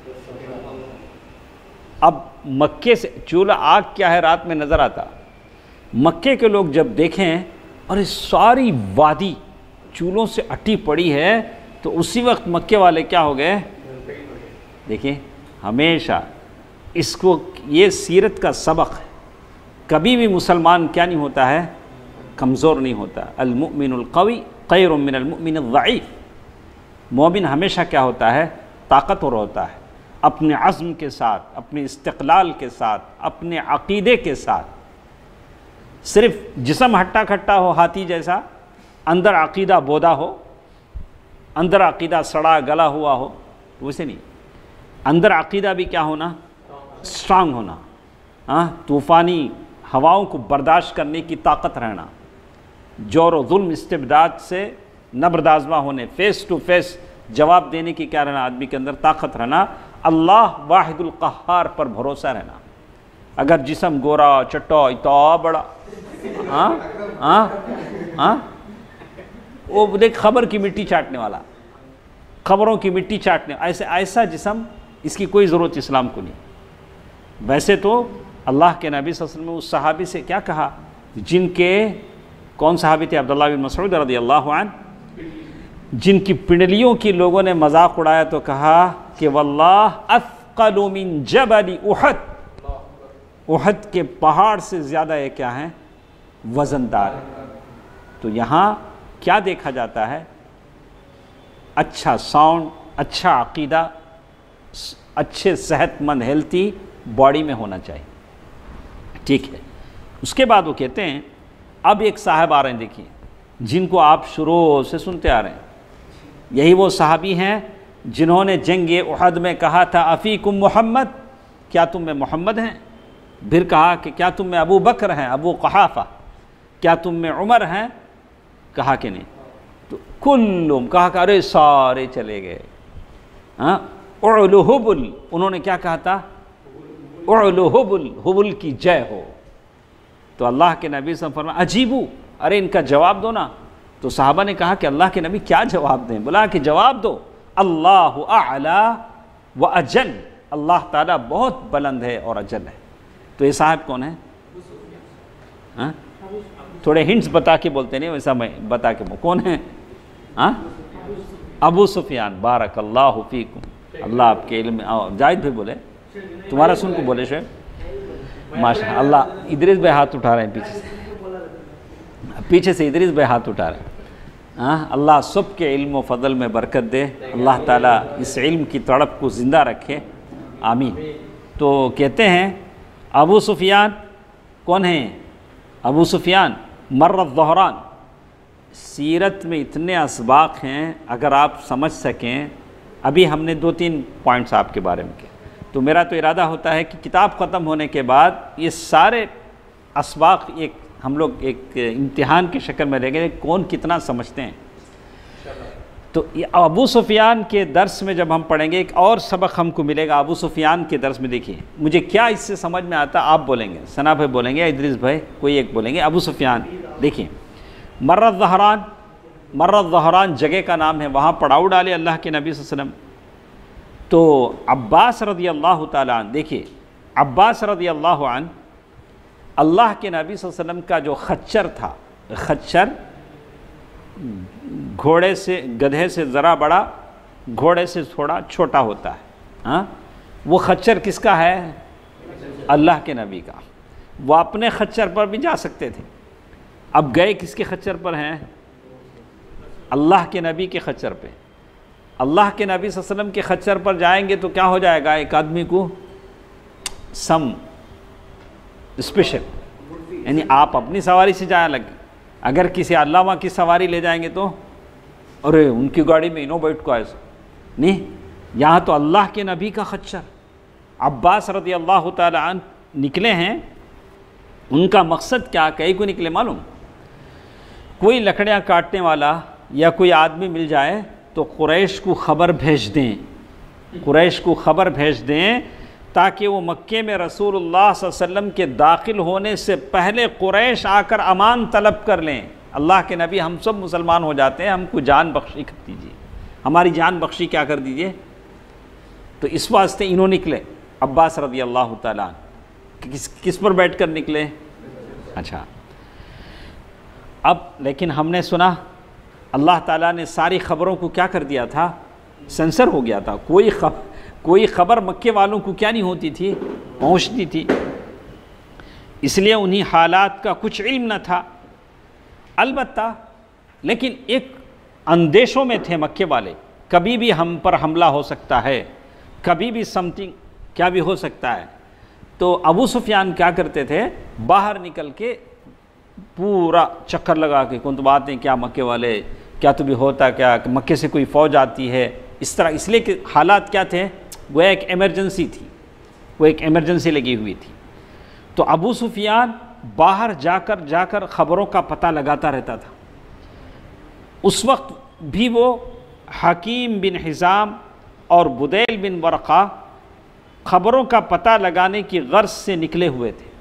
اب مکے سے چولہا، آگ کیا ہے رات میں نظر آتا، مکے کے لوگ جب دیکھیں اور اس ساری وادی چولہوں سے اٹی پڑی ہے تو اسی وقت مکے والے کیا ہو گئے. دیکھیں ہمیشہ اس کو، یہ سیرت کا سبق ہے، کبھی بھی مسلمان کیا نہیں ہوتا ہے، کمزور نہیں ہوتا. المؤمن القوی خیر من المؤمن الضعیف. مومن ہمیشہ کیا ہوتا ہے، طاقتور ہوتا ہے، اپنے عزم کے ساتھ، اپنے استقلال کے ساتھ، اپنے عقیدے کے ساتھ. صرف جسم ہٹا کھٹا ہو ہاتھی جیسا، اندر عقیدہ بودا ہو، اندر عقیدہ سڑا گلا ہوا ہو، ویسے نہیں. اندر عقیدہ بھی کیا ہونا، اسٹرانگ ہونا، طوفانی ہواؤں کو برداشت کرنے کی طاقت رہنا، جور و ظلم استبداد سے نہ بردازمہ ہونے، فیس ٹو فیس جواب دینے کی کیا رہنا، آدمی کے اندر طاقت رہنا. اللہ واحد القہار پر بھروسہ رہنا. اگر جسم گورا چٹا اتنا بڑا، وہ دیکھ خبر کی مٹی چاٹنے والا، خبروں کی مٹی چاٹنے، ایسا جسم، اس کی کوئی ضرورت اسلام کو نہیں. ویسے تو اللہ کے نبی صلی اللہ علیہ وسلم نے اس صحابی سے کیا کہا، جن کے، کون صحابی تھے، عبداللہ بن مسعود رضی اللہ عنہ، جن کی پنڈلیوں کی لوگوں نے مذاق اڑایا تو کہا کہ واللہ اثقل من جبل احد، احد کے پہاڑ سے زیادہ یہ کیا ہیں؟ وزندار ہے۔ تو یہاں کیا دیکھا جاتا ہے؟ اچھا ساؤنڈ، اچھا عقیدہ، اچھے صحت مند ہیلتھی باڈی میں ہونا چاہیے، ٹھیک ہے۔ اس کے بعد وہ کہتے ہیں اب ایک صاحب آ رہے ہیں، دیکھیے، جن کو آپ شروع سے سنتے آ رہے ہیں، یہی وہ صحابی ہیں جنہوں نے جنگ احد میں کہا تھا افیکم محمد، کیا تم میں محمد ہیں؟ پھر کہا کہ کیا تم میں ابو بکر ہیں، ابو قحافہ، کیا تم میں عمر ہیں؟ کہا کہ نہیں۔ تو کلم، کہا کہ ارے سارے چلے گئے۔ اعلو حبل، انہوں نے کیا کہا تھا؟ اعلو حبل، حبل کی جے ہو۔ تو اللہ کے نبی صلی اللہ علیہ وسلم فرمایا عجیبو، ارے ان کا جواب دو نا۔ تو صحابہ نے کہا کہ اللہ کے نبی کیا جواب دیں؟ بولا کہ جواب دو، اللہ اعلی و اجل، اللہ تعالیٰ بہت بلند ہے اور اجل ہے۔ تو یہ صاحب کون ہے؟ تھوڑے ہنٹس بتا کے بولتے نہیں، ویسا میں بتا کے کون ہے؟ ابو سفیان، بارک اللہ فیکم، اللہ آپ کے علم میں۔ جاہد بھی بولے، تمہارا سن کو بولے شعیب، ماشاء اللہ۔ ادریس بھائی ہاتھ اٹھا رہے ہیں پیچھے سے ادریس بھائی ہاتھ اٹھا رہے ہیں۔ اللہ سب کے علم و فضل میں برکت دے، اللہ تعالیٰ اس علم کی تڑپ کو زندہ رکھے، آمین۔ تو کہتے ہیں ابو سفیان کون ہیں؟ ابو سفیان مر الظہران، سیرت میں اتنے اسباق ہیں، اگر آپ سمجھ سکیں۔ ابھی ہم نے 2-3 پوائنٹس آپ کے بارے میں کیے، تو میرا تو ارادہ ہوتا ہے کہ کتاب ختم ہونے کے بعد یہ سارے اسباق ایک ہم لوگ ایک امتحان کی شکل میں لیں گے، کون کتنا سمجھتے ہیں۔ تو ابو سفیان کے درس میں جب ہم پڑھیں گے ایک اور سبق ہم کو ملے گا ابو سفیان کے درس میں۔ دیکھیے مجھے کیا اس سے سمجھ میں آتا، آپ بولیں گے، ثنا بھائی بولیں گے یا ادریس بھائی، کوئی ایک بولیں گے۔ ابو سفیان، دیکھیے مر الظہران، مر الظہران جگہ کا نام ہے، وہاں پڑاؤ ڈالے اللہ کے نبی صلی اللہ علیہ وسلم۔ تو عباس رضی اللہ تعالیٰ عنہ، دیکھیے عباس رضی اللہ عنہ اللہ کے نبی صلی اللہ علیہ وسلم کا جو خچر تھا، خچر گھوڑے سے، گدھے سے ذرا بڑا، گھوڑے سے تھوڑا چھوٹا ہوتا ہے، وہ خچر کس کا ہے؟ اللہ کے نبی کا۔ وہ اپنے خچر پر بھی جا سکتے تھے، اب گئے کس کے خچر پر ہیں؟ اللہ کے نبی کے خچر پہ۔ اللہ کے نبی صلی اللہ علیہ وسلم کے خچر پر جائیں گے تو کیا ہو جائے گا؟ ایک آدمی کو سم اسپیشل، یعنی آپ اپنی سواری سے جائیں لگے، اگر کسی علامہ کی سواری لے جائیں گے تو ارے ان کی گاڑی میں انہوں بیٹھ کو ایسا نہیں، یہاں تو اللہ کے نبی کا خچر۔ عباس رضی اللہ تعالی عنہ نکلے ہیں، ان کا مقصد کیا، کہیں کو نکلے معلوم؟ کوئی لکڑیاں کاٹنے والا یا کوئی آدمی مل جائے تو قریش کو خبر بھیج دیں، قریش کو خبر بھیج دیں تاکہ وہ مکے میں رسول اللہ صلی اللہ علیہ وسلم کے داخل ہونے سے پہلے قریش آ کر امان طلب کر لیں۔ اللہ کے نبی ہم سب مسلمان ہو جاتے ہیں، ہم کو جان بخشی کر دیجیے، ہماری جان بخشی کیا کر دیجیے۔ تو اس واسطے انہوں نکلے عباس رضی اللہ تعالیٰ عنہ، کس پر بیٹھ کر نکلے؟ اچھا، اب لیکن ہم نے سنا اللہ تعالیٰ نے ساری خبروں کو کیا کر دیا تھا؟ سینسر ہو گیا تھا، کوئی خبر مکے والوں کو کیا نہیں ہوتی تھی؟ پہنچتی تھی، اس لیے انہی حالات کا کچھ علم نہ تھا۔ البتہ لیکن ایک اندیشوں میں تھے مکے والے، کبھی بھی ہم پر حملہ ہو سکتا ہے، کبھی بھی سمتھنگ کیا بھی ہو سکتا ہے۔ تو ابو سفیان کیا کرتے تھے؟ باہر نکل کے پورا چکر لگا کے کون تو باتیں کیا مکے والے، کیا تو بھی ہوتا کیا، کہ مکے سے کوئی فوج آتی ہے، اس طرح، اس لیے کہ حالات کیا تھے؟ وہ ایک ایمرجنسی تھی، وہ ایک ایمرجنسی لگی ہوئی تھی۔ تو ابو سفیان باہر جا کر خبروں کا پتہ لگاتا رہتا تھا۔ اس وقت بھی وہ حکیم بن حزام اور بدیل بن ورقہ خبروں کا پتہ لگانے کی غرض سے نکلے ہوئے تھے۔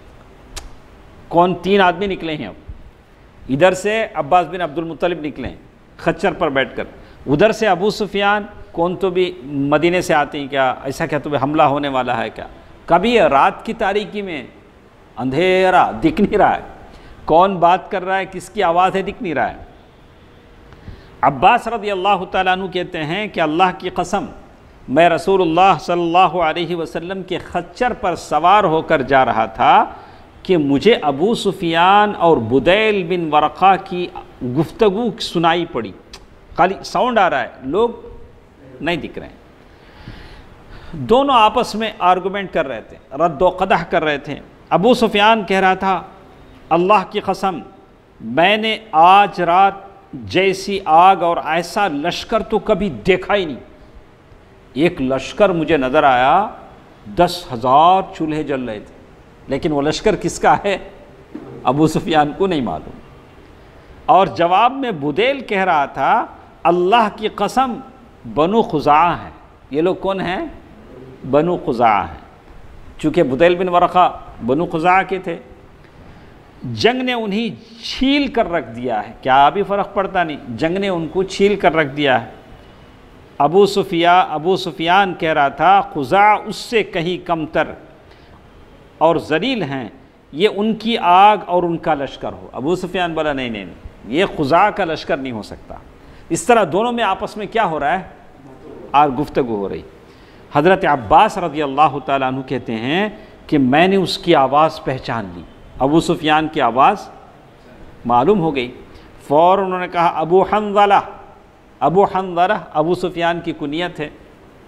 کون؟ 3 آدمی نکلے ہیں۔ اب ادھر سے عباس بن عبد المطلب نکلے ہیں خچر پر بیٹھ کر، ادھر سے ابو سفیان، کون تو بھی مدینے سے آتے ہیں کیا، ایسا کیا تو بھی حملہ ہونے والا ہے کیا؟ کبھی رات کی تاریکی میں اندھیرا دکھ نہیں رہا ہے، کون بات کر رہا ہے، کس کی آواز ہے، دکھ نہیں رہا ہے۔ عباس رضی اللہ تعالیٰ عنہ کہتے ہیں کہ اللہ کی قسم میں رسول اللہ صلی اللہ علیہ وسلم کے خچر پر سوار ہو کر جا رہا تھا کہ مجھے ابو سفیان اور بدیل بن ورقہ کی گفتگو سنائی پڑی. خالی ساؤنڈ آ رہا ہے، لوگ نہیں دکھ رہے ہیں. دونوں آپس میں آرگومنٹ کر رہے تھے، رد و قدح کر رہے تھے. ابو سفیان کہہ رہا تھا اللہ کی قسم میں نے آج رات جیسی آگ اور ایسا لشکر تو کبھی دیکھا ہی نہیں. ایک لشکر مجھے نظر آیا، 10,000 چولہے جل رہے تھے، لیکن وہ لشکر کس کا ہے ابو سفیان کو نہیں معلوم. اور جواب میں بدیل کہہ رہا تھا اللہ کی قسم بنو خزاعہ ہے. یہ لوگ کون ہیں؟ بنو خزاعہ ہیں. چونکہ بدیل بن ورقہ بنو خزاعہ کے تھے. جنگ نے انہیں چھیل کر رکھ دیا ہے. کیا ابھی فرق پڑتا نہیں، جنگ نے ان کو چھیل کر رکھ دیا ہے. ابو سفیان کہہ رہا تھا خزاعہ اس سے کہیں کم تر اور ذلیل ہیں، یہ ان کی آگ اور ان کا لشکر ہو. ابو سفیان بولا نہیں، یہ خزاعہ کا لشکر نہیں ہو سکتا. اس طرح دونوں میں آپس میں کیا ہو رہا ہے؟ گفتگو ہو رہی. حضرت عباس رضی اللہ تعالیٰ عنہ کہتے ہیں کہ میں نے اس کی آواز پہچان لی. ابو سفیان کی آواز معلوم ہو گئی. فوراً انہوں نے کہا ابو حنظلہ. ابو سفیان کی کنیت ہے.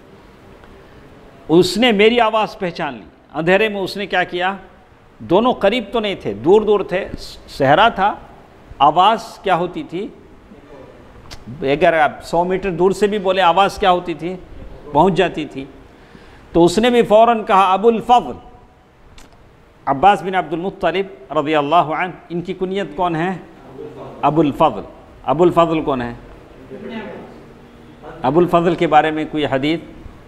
اس نے میری آواز پہچان لی. اندھیرے میں اس نے کیا کیا؟ دونوں قریب تو نہیں تھے، دور دور تھے، صحرا تھا. آواز کیا ہوتی تھی؟ اگر آپ 100 میٹر دور سے بھی بولے آواز کیا ہوتی تھی؟ پہنچ جاتی تھی. تو اس نے بھی فوراً کہا ابو الفضل. عباس بن عبد المطلب رضی اللہ عنہ، ان کی کنیت کون ہے؟ ابو الفضل. ابو الفضل کون ہے؟ ابو الفضل کے بارے میں کوئی حدیث؟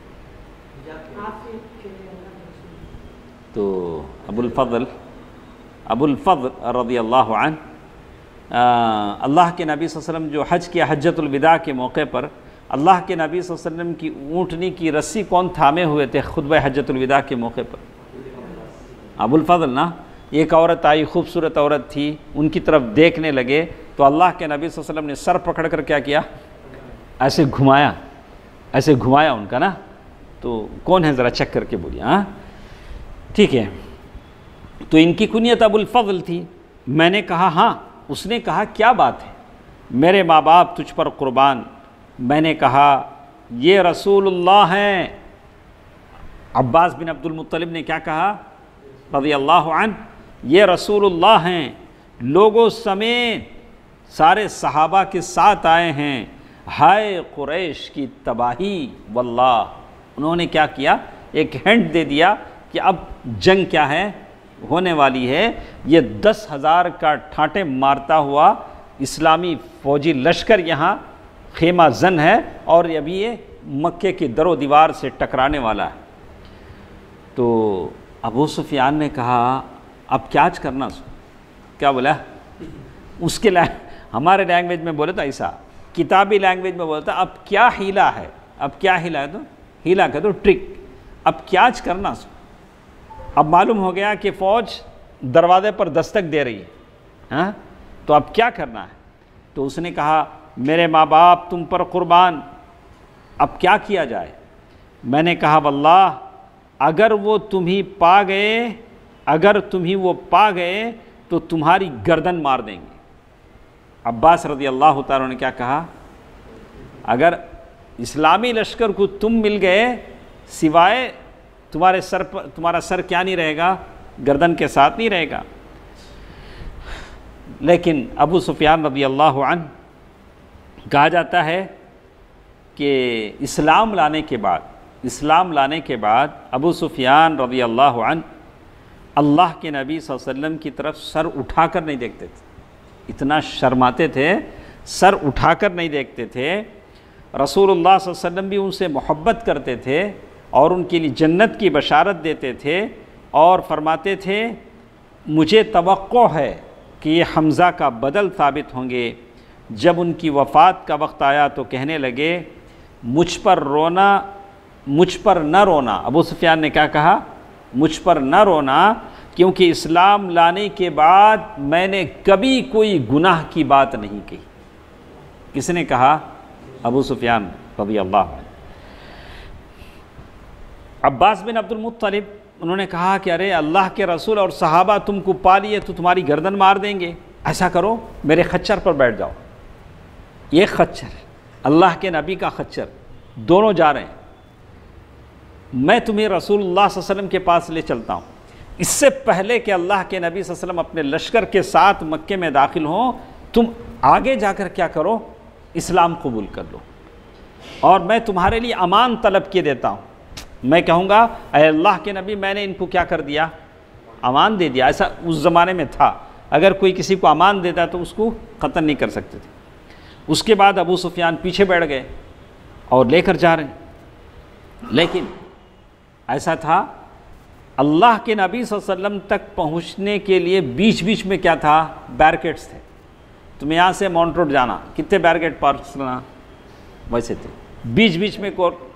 تو ابو الفضل رضی اللہ عنہ، اللہ کے نبی صلی اللہ علیہ وسلم جو حج کیا حجۃ الوداع کے موقع پر، اللہ کے نبی صلی اللہ علیہ وسلم کی اونٹنی کی رسی کون تھامے ہوئے تھے خطبہ حجۃ الوداع کے موقع پر؟ ابو الفضل نا. ایک عورت آئی، خوبصورت عورت تھی، ان کی طرف دیکھنے لگے تو اللہ کے نبی صلی اللہ علیہ وسلم نے سر پکڑ کر کیا ایسے گھمایا ان کا نا. تو کون ہے ذرا چیک کر کے بولیے. ہاں ٹھیک ہے. تو ان کی کنیت ابو الفضل تھی. میں نے کہا ہاں. اس نے کہا کیا بات ہے؟ میرے ماں باپ تجھ پر قربان. میں نے کہا یہ رسول اللہ ہیں. عباس بن عبد المطلب نے کیا کہا رضی اللہ عنہ؟ یہ رسول اللہ ہیں، لوگوں سمیت سارے صحابہ کے ساتھ آئے ہیں. ہائے قریش کی تباہی واللہ. انہوں نے کیا کیا؟ ایک ہنٹ دے دیا کہ اب جنگ کیا ہے؟ ہونے والی ہے. یہ 10,000 کا ٹھانٹے مارتا ہوا اسلامی فوجی لشکر یہاں خیمہ زن ہے اور ابھی یہ مکے کی در و دیوار سے ٹکرانے والا ہے. تو ابو سفیان نے کہا اب کیا کرنا؟ کیا بولا؟ اس کے ہمارے لینگویج میں بولے تو ایسا، کتابی لینگویج میں بولتا اب کیا ہیلا ہے؟ اب کیا ہیلا ہے؟ تو ہیلا کہ تو ٹرک. اب کیا کرنا؟ اب معلوم ہو گیا کہ فوج دروازے پر دستک دے رہی ہے. ہاں تو اب کیا کرنا ہے؟ تو اس نے کہا میرے ماں باپ تم پر قربان، اب کیا کیا جائے؟ میں نے کہا واللہ اگر وہ تمہیں وہ پا گئے تو تمہاری گردن مار دیں گے. عباس رضی اللہ تعالیٰ نے کیا کہا؟ اگر اسلامی لشکر کو تم مل گئے سوائے تمہارا سر کیا نہیں رہے گا؟ گردن کے ساتھ نہیں رہے گا. لیکن ابو سفیان رضی اللہ عنہ، کہا جاتا ہے کہ اسلام لانے کے بعد ابو سفیان رضی اللہ عنہ اللہ کے نبی صلی اللہ علیہ وسلم کی طرف سر اٹھا کر نہیں دیکھتے تھے. اتنا شرماتے تھے، سر اٹھا کر نہیں دیکھتے تھے. رسول اللہ صلی اللہ علیہ وسلم بھی ان سے محبت کرتے تھے اور ان کے لیے جنت کی بشارت دیتے تھے اور فرماتے تھے مجھے توقع ہے کہ یہ حمزہ کا بدل ثابت ہوں گے. جب ان کی وفات کا وقت آیا تو کہنے لگے مجھ پر نہ رونا. ابو سفیان نے کیا کہا؟ مجھ پر نہ رونا، کیونکہ اسلام لانے کے بعد میں نے کبھی کوئی گناہ کی بات نہیں کہی. کس نے کہا؟ ابو سفیان رضی اللہ عنہ۔ عباس بن عبد المطلب انہوں نے کہا کہ ارے اللہ کے رسول اور صحابہ تم کو پا لیے تو تمہاری گردن مار دیں گے، ایسا کرو میرے خچر پر بیٹھ جاؤ۔ یہ خچر، اللہ کے نبی کا خچر، دونوں جا رہے ہیں، میں تمہیں رسول اللہ صلی اللہ علیہ وسلم کے پاس لے چلتا ہوں۔ اس سے پہلے کہ اللہ کے نبی صلی اللہ علیہ وسلم اپنے لشکر کے ساتھ مکے میں داخل ہوں، تم آگے جا کر کیا کرو؟ اسلام قبول کر لو، اور میں تمہارے لیے امان طلب کیے دیتا ہوں۔ میں کہوں گا اے اللہ کے نبی میں نے ان کو کیا کر دیا؟ امان دے دیا۔ ایسا اس زمانے میں تھا، اگر کوئی کسی کو امان دیتا تو اس کو قتل نہیں کر سکتے تھے۔ اس کے بعد ابو سفیان پیچھے بیٹھ گئے اور لے کر جا رہے ہیں، لیکن ایسا تھا اللہ کے نبی صلی اللہ علیہ وسلم تک پہنچنے کے لیے بیچ بیچ میں کیا تھا؟ بیریکیڈز تھے۔ تمہیں یہاں سے ماؤنٹ روڈ جانا، کتنے بیریکیڈ پار کرنا؟ ویسے تھے، بیچ بیچ میں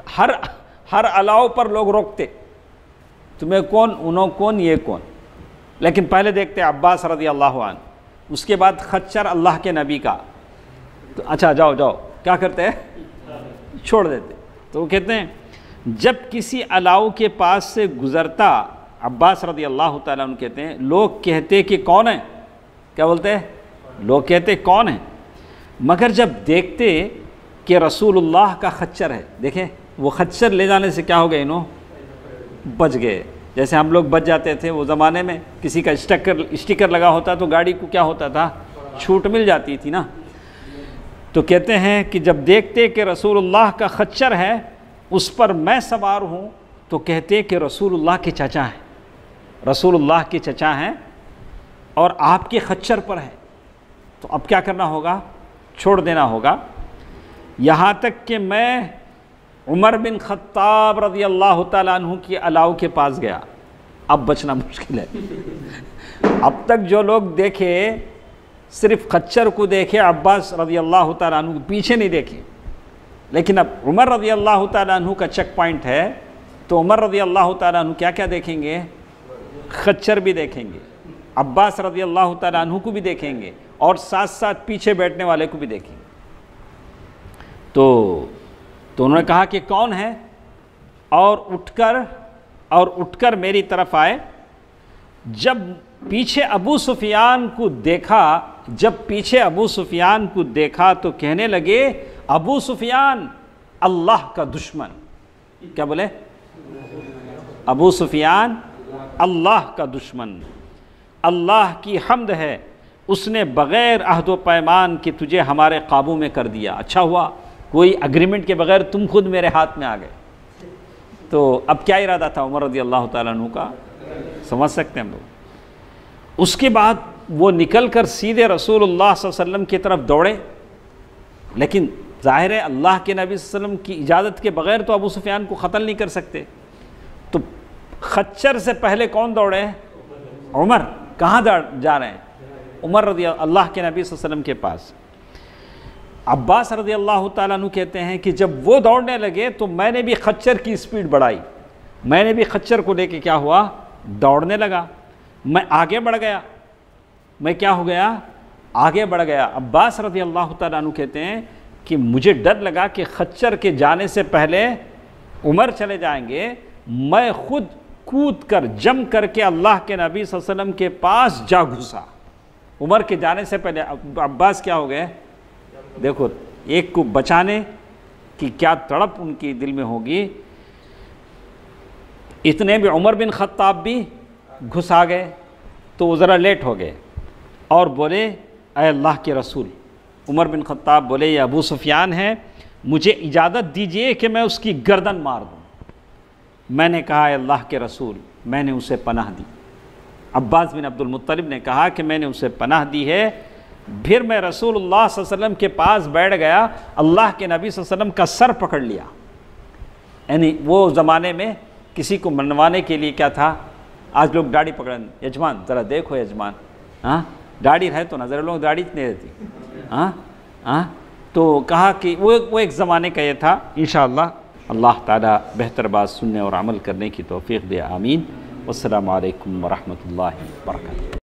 ہر الاؤ پر لوگ روکتے، تمہیں کون، انہوں کون، یہ کون۔ لیکن پہلے دیکھتے عباس رضی اللہ عنہ، اس کے بعد خچر اللہ کے نبی کا، تو اچھا جاؤ جاؤ، کیا کرتے ہیں؟ چھوڑ دیتے۔ تو وہ کہتے ہیں جب کسی الاؤ کے پاس سے گزرتا، عباس رضی اللہ تعالیٰ عنہ کہتے ہیں لوگ کہتے کہ کون ہے؟ کیا بولتے ہیں؟ لوگ کہتے کون ہیں؟ مگر جب دیکھتے کہ رسول اللہ کا خچر ہے، دیکھیں وہ خچر لے جانے سے کیا ہو گئے؟ انہوں بچ گئے۔ جیسے ہم لوگ بچ جاتے تھے وہ زمانے میں، کسی کا اسٹیکر لگا ہوتا تو گاڑی کو کیا ہوتا تھا؟ چھوٹ مل جاتی تھی نا۔ تو کہتے ہیں کہ جب دیکھتے کہ رسول اللہ کا خچر ہے، اس پر میں سوار ہوں، تو کہتے کہ رسول اللہ کے چچا ہیں، رسول اللہ کے چچا ہیں اور آپ کے خچر پر ہے، تو اب کیا کرنا ہوگا؟ چھوڑ دینا ہوگا۔ یہاں تک کہ میں عمر بن خطاب رضی اللہ تعالیٰ عنہ کی الاؤ کے پاس گیا، اب بچنا مشکل ہے۔ اب تک جو لوگ دیکھے صرف خچر کو دیکھے، عباس رضی اللہ تعالیٰ عنہ پیچھے نہیں دیکھے، لیکن اب عمر رضی اللہ تعالیٰ عنہ کا چیک پوائنٹ ہے، تو عمر رضی اللہ تعالیٰ عنہ کیا کیا دیکھیں گے؟ خچر بھی دیکھیں گے، عباس رضی اللہ تعالیٰ عنہ کو بھی دیکھیں گے، اور ساتھ ساتھ پیچھے بیٹھنے والے کو بھی دیکھیں گے۔ تو انہوں نے کہا کہ کون ہے؟ اور اٹھ کر میری طرف آئے۔ جب پیچھے ابو سفیان کو دیکھا تو کہنے لگے ابو سفیان اللہ کا دشمن۔ کیا بولے؟ ابو سفیان اللہ کا دشمن، اللہ کی حمد ہے اس نے بغیر عہد و پیمان کے تجھے ہمارے قابو میں کر دیا، اچھا ہوا کوئی اگریمنٹ کے بغیر تم خود میرے ہاتھ میں آ گئے۔ تو اب کیا ارادہ تھا عمر رضی اللہ تعالیٰ عنہ کا؟ سمجھ سکتے ہیں ہم لوگ۔ اس کے بعد وہ نکل کر سیدھے رسول اللہ صلی اللہ علیہ وسلم کی طرف دوڑے، لیکن ظاہر ہے اللہ کے نبی صلی اللہ علیہ وسلم کی اجازت کے بغیر تو ابو سفیان کو قتل نہیں کر سکتے۔ تو خچر سے پہلے کون دوڑے؟ عمر۔ کہاں جا رہے ہیں؟ عمر رضی اللہ کے نبی صلی اللہ علیہ وسلم کے پاس۔ عباس رضی اللہ تعالیٰ عنہ کہتے ہیں کہ جب وہ دوڑنے لگے تو میں نے بھی خچر کی سپیڈ بڑھائی، میں نے بھی خچر کو لے کے کیا ہوا؟ دوڑنے لگا۔ میں آگے بڑھ گیا، میں کیا ہو گیا؟ آگے بڑھ گیا۔ عباس رضی اللہ تعالیٰ عنہ کہتے ہیں کہ مجھے ڈر لگا کہ خچر کے جانے سے پہلے عمر چلے جائیں گے، میں خود کود کر جم کر کے اللہ کے نبی صلی اللہ علیہ وسلم کے پاس جا گھسا۔ عمر کے جانے سے پہلے عباس کیا ہو گئے؟ دیکھو ایک کو بچانے کی کیا تڑپ ان کی دل میں ہوگی، اتنے بھی عمر بن خطاب بھی گھسا گئے، تو وہ ذرا لیٹ ہو گئے اور بولے اے اللہ کے رسول، عمر بن خطاب بولے یہ ابو سفیان ہے، مجھے اجازت دیجئے کہ میں اس کی گردن مار دوں۔ میں نے کہا اے اللہ کے رسول، میں نے اسے پناہ دی۔ عباس بن عبد المطلب نے کہا کہ میں نے اسے پناہ دی ہے۔ پھر میں رسول اللہ صلی اللہ علیہ وسلم کے پاس بیٹھ گیا، اللہ کے نبی صلی اللہ علیہ وسلم کا سر پکڑ لیا۔ یعنی وہ زمانے میں کسی کو منوانے کے لیے کیا تھا؟ آج لوگ داڑھی پکڑیں، یجمان ذرا دیکھو یجمان، ہاں داڑھی ہے تو نظر لوگ داڑھی نہیں رہتی، ہاں تو کہا کہ وہ ایک زمانے کا یہ تھا۔ انشاءاللہ اللہ تعالیٰ بہتر بات سننے اور عمل کرنے کی توفیق دے، آمین۔ والسلام علیکم ورحمۃ اللہ وبرکاتہ۔